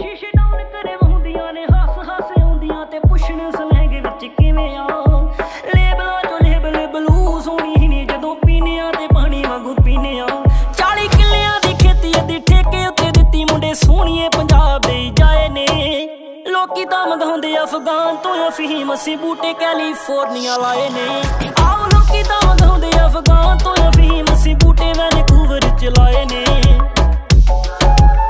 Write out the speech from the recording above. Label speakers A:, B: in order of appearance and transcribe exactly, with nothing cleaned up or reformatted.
A: शीशे डाउन करे वहुंदियां ने हस हस आउंदियां ते पुछण सलैंग विच किवें आ लेबलां चो लेबल बलू सोहणी ही नी जदों पीने आ ते पानी वांगू पीने आ चाली किल्लियां दी खेती अद्धी ठेके उत्ते दित्ती मुंडे सोहणीए पंजाब दे जाए ने लोकी तां मंगाउंदे अफगान तो अफीम असीं बूटे कैलीफोर्निया लाए ने आओ लोकी तां मंगाउंदे अफगान तो अफीम असीं बूटे वैनकूवर च लाए ने।